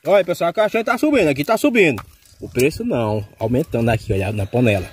Olha, pessoal, a caixinha tá subindo, aqui tá subindo. O preço não, aumentando aqui, olha, na panela.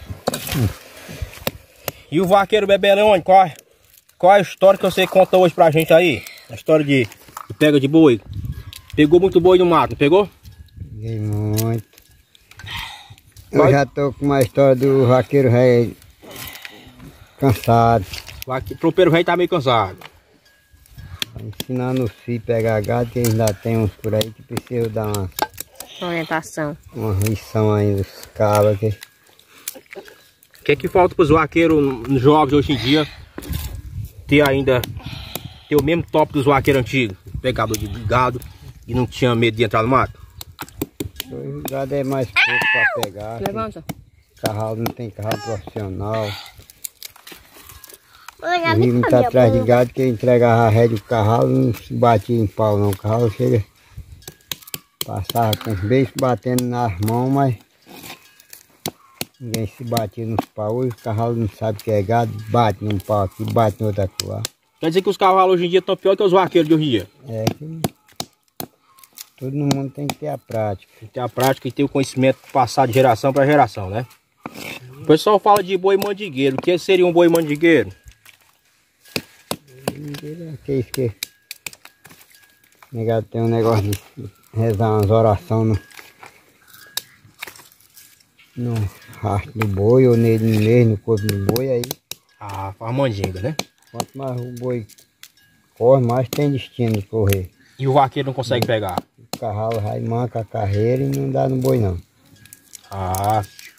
E o vaqueiro Bebelão, qual a história que você conta hoje pra gente aí? A história de pega de boi. Pegou muito boi no mato, não pegou? Peguei muito. Eu já tô com uma história do vaqueiro velho cansado. O tropeiro velho tá meio cansado. Ensinando os filhos a pegar gado, que ainda tem uns por aí que precisam dar uma orientação. Uma lição aí dos cabras aqui. O que é que falta para os vaqueiros jovens hoje em dia ter o mesmo top dos vaqueiros antigos? Pegador de gado e não tinha medo de entrar no mato? O gado é mais pouco para pegar. Levanta. Carral não tem carral profissional. O Rio tá atrás de gado que entregava a rédea do carral, não se batia em pau não. O carral chega, passava com os beijos batendo nas mãos, mas ninguém se batia nos paus. O carral não sabe o que é gado, bate num pau aqui, bate no outro lá. Quer dizer que os cavalos hoje em dia estão pior que os vaqueiros de hoje em dia? É que todo mundo tem que ter a prática. Tem que ter a prática e ter o conhecimento passado de geração para geração, né? O pessoal fala de boi mandigueiro. O que seria um boi mandigueiro? Aqueles que negado tem um negócio de rezar umas orações no rastro do boi ou nele mesmo, no corpo do boi aí. Ah, faz mandinga, né? Quanto mais o boi corre, mais tem destino de correr. E o vaqueiro não consegue pegar? O carralo vai manca a carreira e não dá no boi não. Ah.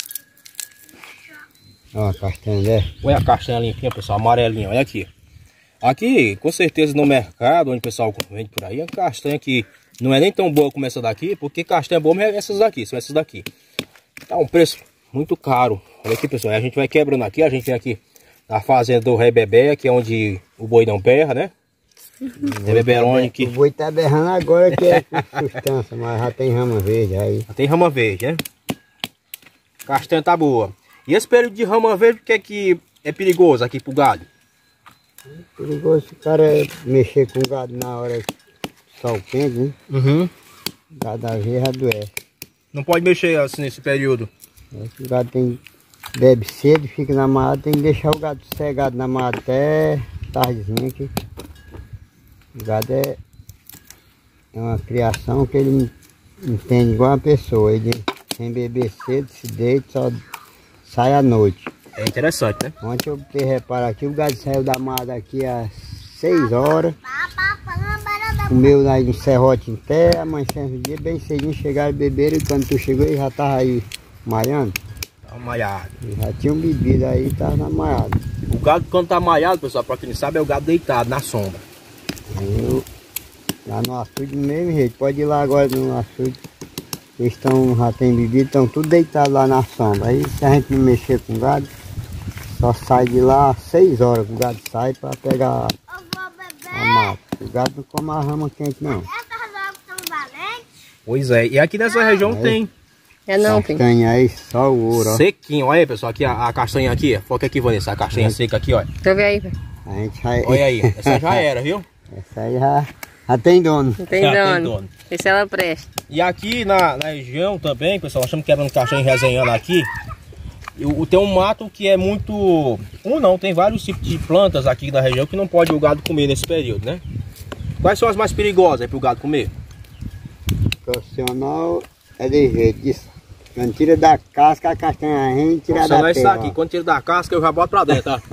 Olha a castanha dessa. Olha a castanha limpinha, pessoal, amarelinha, olha aqui. Aqui, com certeza no mercado, onde o pessoal vende por aí, a castanha que não é nem tão boa como essa daqui, porque castanha boa é essas daqui, são essas daqui. Tá um preço muito caro. Olha aqui, pessoal, a gente vai quebrando aqui, a gente vem aqui na fazenda do Rei Bebé, que é onde o boi não berra, né? É Beberone que... O boi tá berrando agora que é sustância, mas já tem rama verde aí. Já tem rama verde, né? Castanha tá boa. E esse período de rama verde, o que é perigoso aqui pro gado? Perigoso o cara mexer com o gado na hora de sol quente, né? Uhum. O gado às vezes adoece. Não pode mexer assim nesse período. O gado bebe cedo, fica na mata, tem que deixar o gado sossegado na mata até tardezinha aqui. O gado é uma criação que ele entende igual uma pessoa. Ele sem beber cedo, se deita, só sai à noite. É interessante, né? Ontem eu botei reparo aqui, o gado saiu da mata aqui às 6 horas. Comeu aí no serrote em terra, amanhecendo o dia, bem cedinho, chegaram e beberam, e quando tu chegou ele já tava aí maiando. Tá maiado. Já tinham bebido aí e tava na maiada. O gado quando tá maiado, pessoal, pra quem não sabe, é o gado deitado na sombra. Aí lá no açude do mesmo jeito, pode ir lá agora no açude. Eles já tem bebido, estão tudo deitados lá na sombra. Aí se a gente não mexer com o gado, só sai de lá às 6 horas que o gado sai para pegar a mata. O gado não come a rama quente não. Pois é, e aqui nessa região tem. É não, tem. Castanha aí, só o ouro, ó. Sequinho, olha aí, pessoal, aqui a castanha aqui, foca aqui, Vanessa, a castanha seca aqui, olha. Deixa eu ver aí, velho. A gente vai... Olha aí, essa já era, viu? Essa aí já tem dono. Não tem Já tem dono. dono. Vê se ela presta. E aqui na região também, pessoal, nós estamos quebrando castanha e resenhando aqui. Tem um mato que é muito... tem vários tipos de plantas aqui na região que não pode o gado comer nesse período, né? Quais são as mais perigosas aí para o gado comer? Profissional é de jeito disso. Quando tira da casca, a castanha rende, tira da é isso terra. aqui, quando tira da casca eu já boto pra dentro, tá?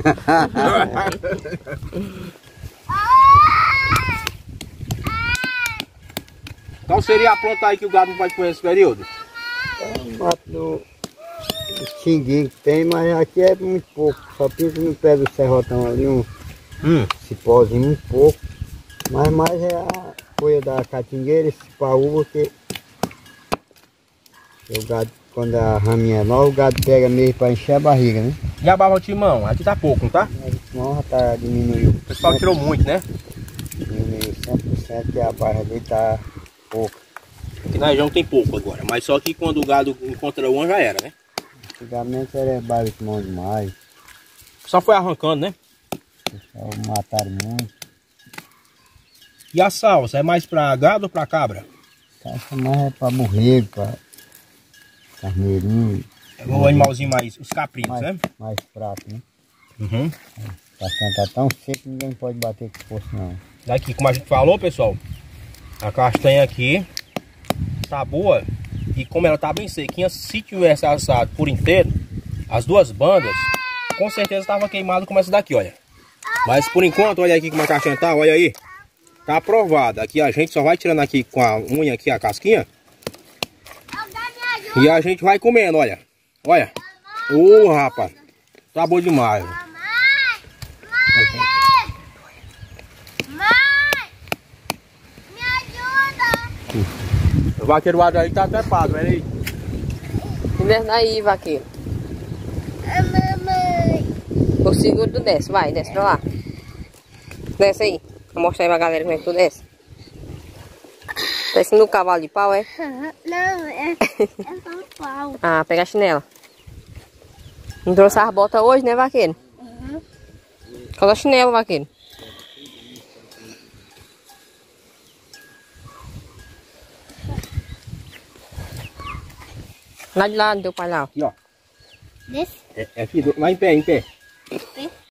Qual seria a planta aí que o gado não pode comer nesse período? É um mato do xinguinho que tem, mas aqui é muito pouco. Só pinta no pé do serrotão ali, um cipózinho muito pouco. Mas mais é a folha da catingueira, esse paúva que o gado, quando a raminha é nova, o gado pega mesmo para encher a barriga, né? E a barba de timão? Aqui tá pouco, não tá? Senão já tá diminuindo. O pessoal tirou muito, né? Diminuiu 100% e a barra dele tá pouca. Aqui na região tem pouco agora, mas só que quando o gado encontra uma já era, né? Antigamente era barba de mão demais. Só foi arrancando, né? Só mataram muito. E a salsa, é mais pra gado ou pra cabra? Caixa mais é pra borrego, pra carneirinho. É o animalzinho mais, os caprinos, né? Mais fraco, né? Uhum. A castanha tá tão seca que ninguém pode bater com força, não. Daqui, como a gente falou, pessoal, a castanha aqui tá boa. E como ela tá bem sequinha, se tivesse assado por inteiro, as duas bandas, com certeza estava queimado como essa daqui, olha. Mas por enquanto, olha aqui como a castanha tá, olha aí. Tá aprovada. Aqui a gente só vai tirando aqui com a unha aqui a casquinha. E a gente vai comendo, olha. Olha. Ô, rapaz. Tá bom demais. O vaqueiro aí tá até pago, olha aí. Desce daí, vaqueiro. O seguro tu desce, vai, desce pra lá. Desce aí. Vou mostrar aí pra galera como é que tu desce. Desce no cavalo de pau, é? Não, é só um pau. Ah, pega a chinela. Não trouxe as botas hoje, né, vaqueiro? Coloca a chinela, vaqueiro. Lá de lá, teu pai lá. Aqui, ó. Desse? É aqui, vai em pé, em pé.